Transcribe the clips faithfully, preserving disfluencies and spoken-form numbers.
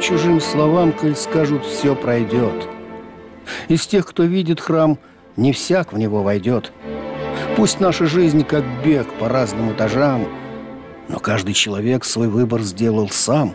чужим словам, коль скажут, все пройдет. Из тех, кто видит храм, не всяк в него войдет. Пусть наша жизнь как бег по разным этажам, но каждый человек свой выбор сделал сам.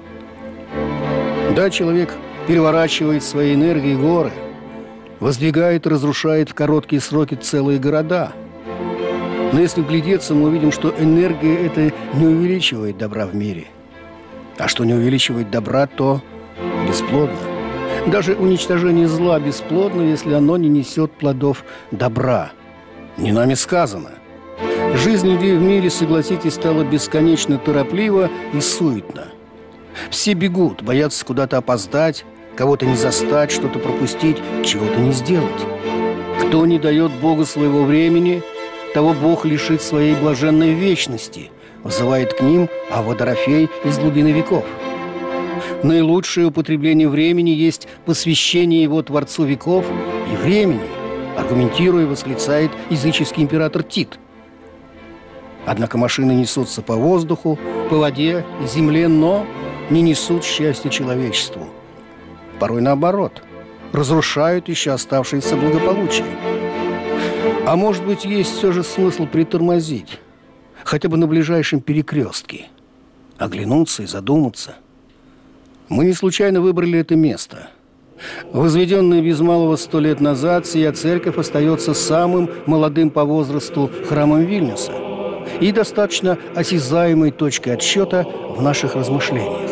Да, человек переворачивает своей энергией горы, воздвигает и разрушает в короткие сроки целые города. Но если вглядеться, мы увидим, что энергия эта не увеличивает добра в мире. А что не увеличивает добра, то бесплодно. Даже уничтожение зла бесплодно, если оно не несет плодов добра. Не нами сказано. Жизнь людей в мире, согласитесь, стала бесконечно тороплива и суетна. Все бегут, боятся куда-то опоздать, кого-то не застать, что-то пропустить, чего-то не сделать. Кто не дает Богу своего времени, того Бог лишит своей блаженной вечности, взывает к ним Авва Дорофей из глубины веков. Наилучшее употребление времени есть посвящение его Творцу веков и времени, аргументируя, восклицает языческий император Тит. Однако машины несутся по воздуху, по воде и земле, но не несут счастья человечеству. Порой наоборот, разрушают еще оставшееся благополучие. А может быть, есть все же смысл притормозить, хотя бы на ближайшем перекрестке, оглянуться и задуматься. Мы не случайно выбрали это место. Возведенная без малого сто лет назад, сия церковь остается самым молодым по возрасту храмом Вильнюса и достаточно осязаемой точкой отсчета в наших размышлениях.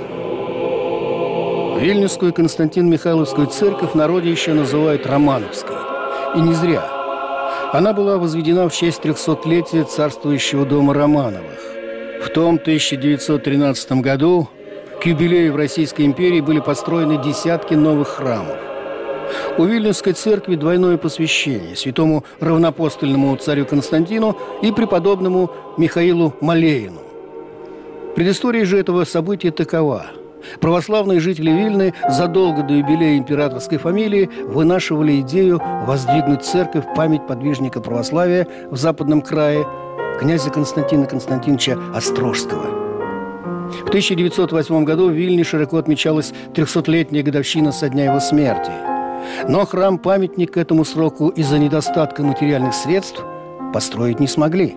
Вильнюсскую Константин-Михайловскую церковь в народе еще называют Романовской. И не зря. Она была возведена в честь трехсотлетия царствующего дома Романовых. В том тысяча девятьсот тринадцатом году к юбилею в Российской империи были построены десятки новых храмов. У Вильнюсской церкви двойное посвящение святому равноапостольному царю Константину и преподобному Михаилу Малеину. Предыстория же этого события такова. Православные жители Вильны задолго до юбилея императорской фамилии вынашивали идею воздвигнуть церковь в память подвижника православия в Западном крае, князя Константина Константиновича Острожского. В тысяча девятьсот восьмом году в Вильне широко отмечалась трехсотлетняя годовщина со дня его смерти. Но храм-памятник к этому сроку из-за недостатка материальных средств построить не смогли.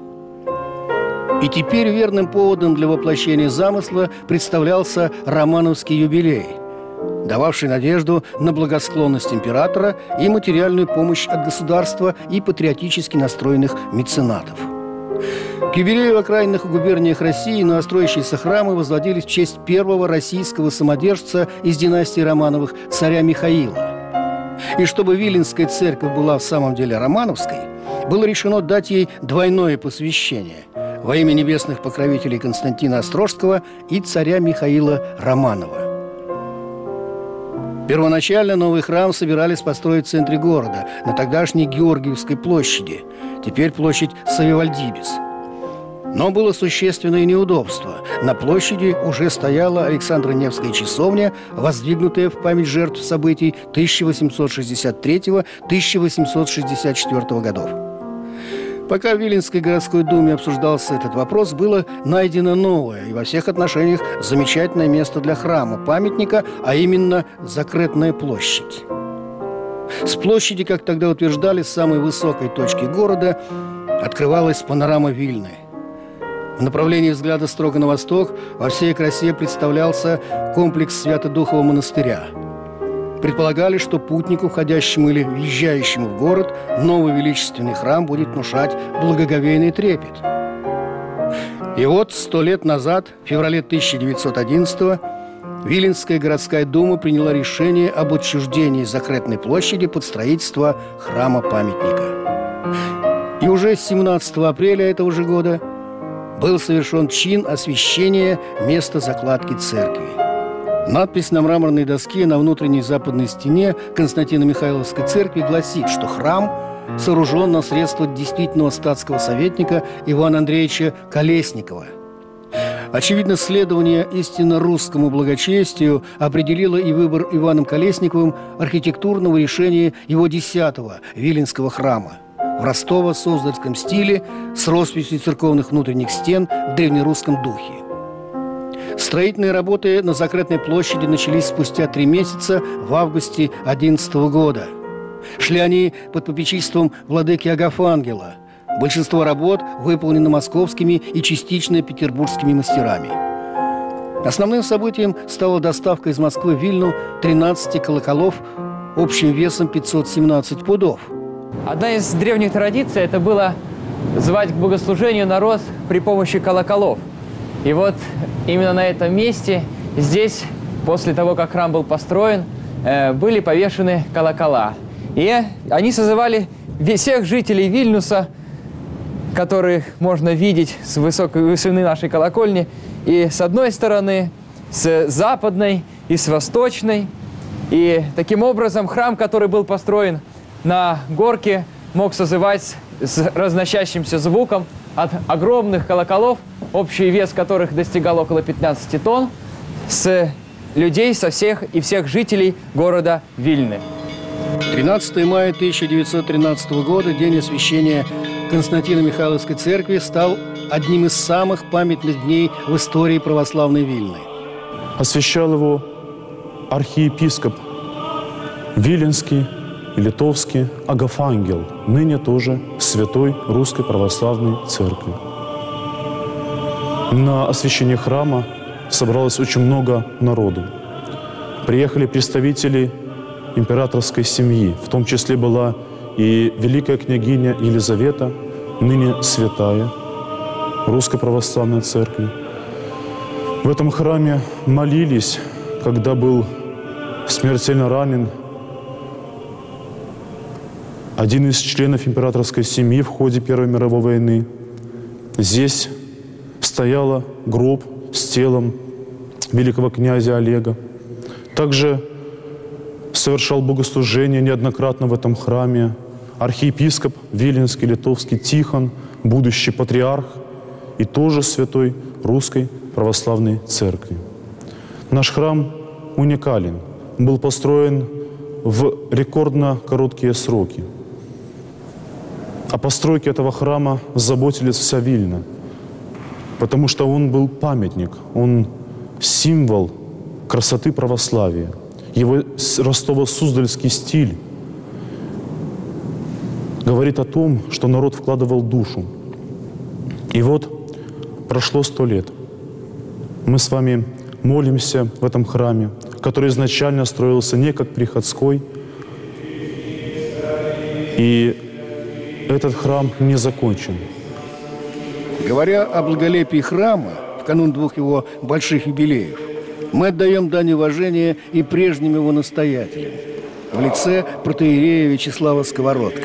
И теперь верным поводом для воплощения замысла представлялся Романовский юбилей, дававший надежду на благосклонность императора и материальную помощь от государства и патриотически настроенных меценатов. К юбилею в окраинных губерниях России новостроящиеся храмы возводились в честь первого российского самодержца из династии Романовых, царя Михаила. И чтобы Виленская церковь была в самом деле романовской, было решено дать ей двойное посвящение во имя небесных покровителей Константина Острожского и царя Михаила Романова. Первоначально новый храм собирались построить в центре города, на тогдашней Георгиевской площади, теперь площадь Савивальдибис. Но было существенное неудобство. На площади уже стояла Александро-Невская часовня, воздвигнутая в память жертв событий тысяча восемьсот шестьдесят третьего — тысяча восемьсот шестьдесят четвёртого годов. Пока в Виленской городской думе обсуждался этот вопрос, было найдено новое и во всех отношениях замечательное место для храма-памятника, а именно Закретная площадь. С площади, как тогда утверждали, с самой высокой точки города открывалась панорама Вильны. В направлении взгляда строго на восток во всей красе представлялся комплекс Свято-Духового монастыря. Предполагали, что путнику, входящему или въезжающему в город, новый величественный храм будет внушать благоговейный трепет. И вот сто лет назад, в феврале тысяча девятьсот одиннадцатого, Виленская городская дума приняла решение об отчуждении Закретной площади под строительство храма-памятника. И уже семнадцатого апреля этого же года был совершен чин освящения места закладки церкви. Надпись на мраморной доске на внутренней западной стене Константино-Михайловской церкви гласит, что храм сооружен на средства действительного статского советника Ивана Андреевича Колесникова. Очевидно, следование истинно русскому благочестию определило и выбор Иваном Колесниковым архитектурного решения его десятого Виленского храма в Ростово-Суздальском стиле с росписью церковных внутренних стен в древнерусском духе. Строительные работы на Закрытной площади начались спустя три месяца в августе две тысячи одиннадцатого года. Шли они под попечительством владыки Агафангела. Большинство работ выполнено московскими и частично петербургскими мастерами. Основным событием стала доставка из Москвы в Вильну тринадцати колоколов общим весом пятьсот семнадцать пудов. Одна из древних традиций – это было звать к богослужению народ при помощи колоколов. И вот именно на этом месте, здесь, после того, как храм был построен, были повешены колокола. И они созывали всех жителей Вильнюса, которых можно видеть с высокой высоты нашей колокольни, и с одной стороны, с западной и с восточной. И таким образом храм, который был построен на горке, мог созывать с разносящимся звуком от огромных колоколов, общий вес которых достигал около пятнадцати тонн, с людей, со всех и всех жителей города Вильны. тринадцатого мая тысяча девятьсот тринадцатого года, день освящения Константино-Михайловской церкви, стал одним из самых памятных дней в истории православной Вильны. Освящал его архиепископ Виленский и Литовский Агафангел, ныне тоже Святой Русской Православной Церкви. На освящение храма собралось очень много народу. Приехали представители императорской семьи, в том числе была и великая княгиня Елизавета, ныне святая Русской Православной Церкви. В этом храме молились, когда был смертельно ранен один из членов императорской семьи в ходе Первой мировой войны. Здесь стоял гроб с телом великого князя Олега. Также совершал богослужение неоднократно в этом храме архиепископ Виленский, Литовский Тихон, будущий патриарх и тоже святой Русской Православной Церкви. Наш храм уникален, был построен в рекордно короткие сроки. О постройке этого храма заботились вся Вильна, потому что он был памятник, он символ красоты православия. Его ростово-суздальский стиль говорит о том, что народ вкладывал душу. И вот прошло сто лет. Мы с вами молимся в этом храме, который изначально строился не как приходской. И этот храм не закончен. Говоря о благолепии храма, в канун двух его больших юбилеев, мы отдаем дань уважения и прежним его настоятелям в лице протоиерея Вячеслава Сковородка.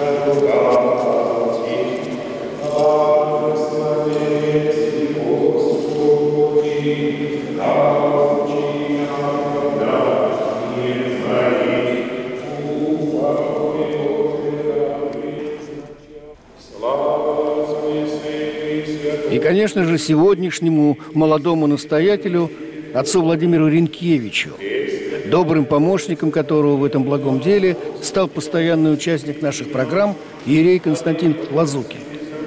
И, конечно же, сегодняшнему молодому настоятелю, отцу Владимиру Ренкевичу, добрым помощником которого в этом благом деле стал постоянный участник наших программ иерей Константин Лазукин.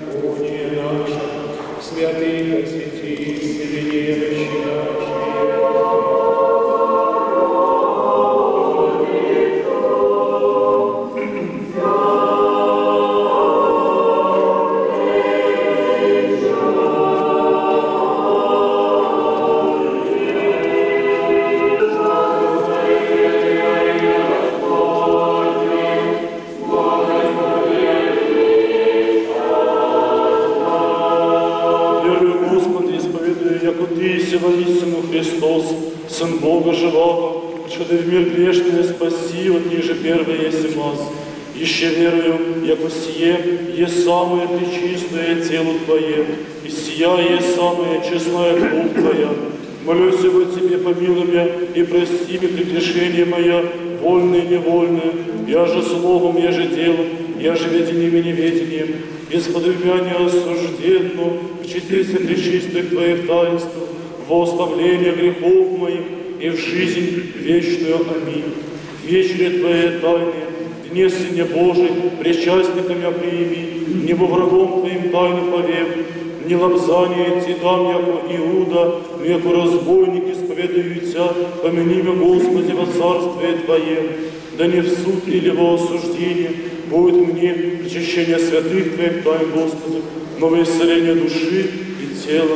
Христос, Сын Бога живого, что ты в мир грешный спаси, от ниже первое есть вас. Еще верую, яко сие есть самое пречистое тело Твое, и сия есть самая честная кровь Твоя. Молюсь его Тебе, помилуй меня, и прости мне прегрешение моя, вольное и невольное, я же словом, я же делом, я же ведением и неведением, из-под меня осужденно, в чтесе пречистых Твоих таинств, во оставление грехов моих и в жизнь вечную. Аминь. Вечере Твоей тайны, дне Сыне Божий, причастниками прими, небо врагом Твоим тайну повем, не лапзание ти дам, яко Иуда, но яко разбойник исповедуются, помяни меня, Господи, во царствие Твое, да не в суд или во осуждение будет мне причащение святых Твоих тайн, Господи, но во исцеление души и тела.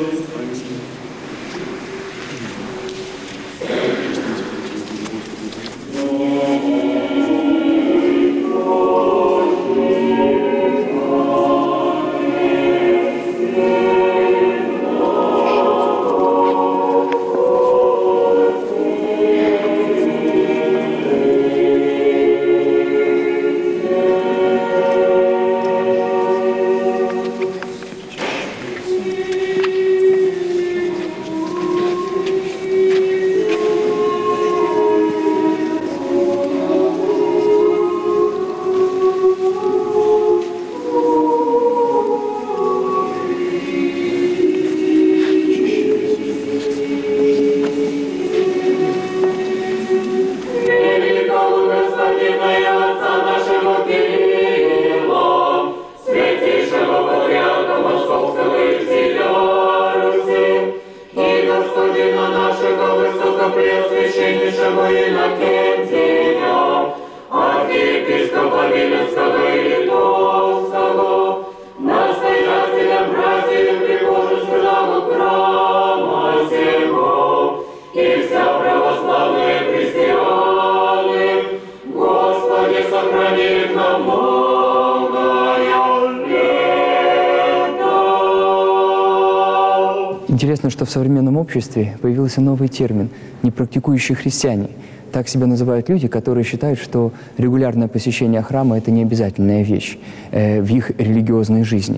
Интересно, что в современном обществе появился новый термин – непрактикующие христиане. Так себя называют люди, которые считают, что регулярное посещение храма – это не обязательная вещь э, в их религиозной жизни.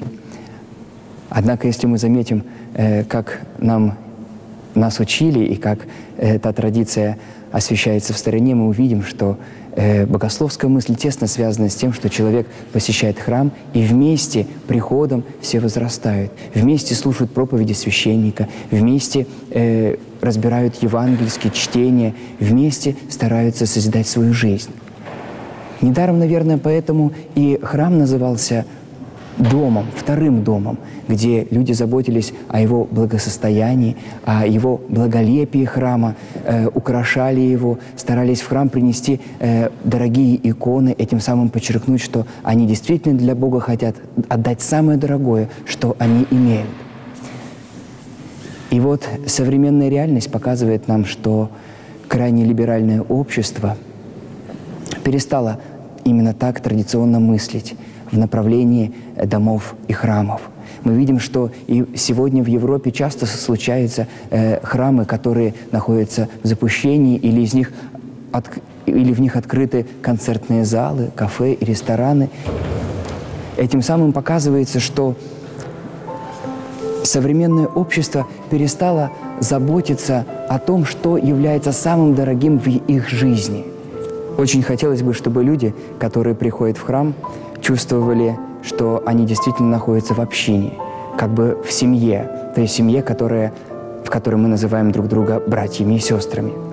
Однако, если мы заметим, э, как нам, нас учили и как э, эта традиция освящается в стороне, мы увидим, что э, богословская мысль тесно связана с тем, что человек посещает храм, и вместе приходом все возрастают, вместе слушают проповеди священника, вместе э, разбирают евангельские чтения, вместе стараются созидать свою жизнь. Недаром, наверное, поэтому и храм назывался домом, вторым домом, где люди заботились о его благосостоянии, о его благолепии храма, э, украшали его, старались в храм принести э, дорогие иконы, этим самым подчеркнуть, что они действительно для Бога хотят отдать самое дорогое, что они имеют. И вот современная реальность показывает нам, что крайне либеральное общество перестало именно так традиционно мыслить в направлении домов и храмов. Мы видим, что и сегодня в Европе часто случаются э, храмы, которые находятся в запущении, или, из них от, или в них открыты концертные залы, кафе и рестораны. Этим самым показывается, что современное общество перестало заботиться о том, что является самым дорогим в их жизни. Очень хотелось бы, чтобы люди, которые приходят в храм, чувствовали, что они действительно находятся в общине, как бы в семье, той семье, которая, в которой мы называем друг друга братьями и сестрами.